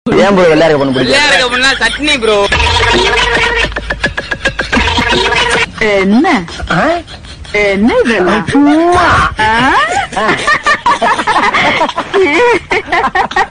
ஏன் ப்ரோ வெள்ளையா இருக்க பொண்ணு பிடிக்கும்? வெள்ளையா இருக்க பொண்ணா சட்னி ப்ரோ. என்ன என்ன இதெல்லாம் சும்மா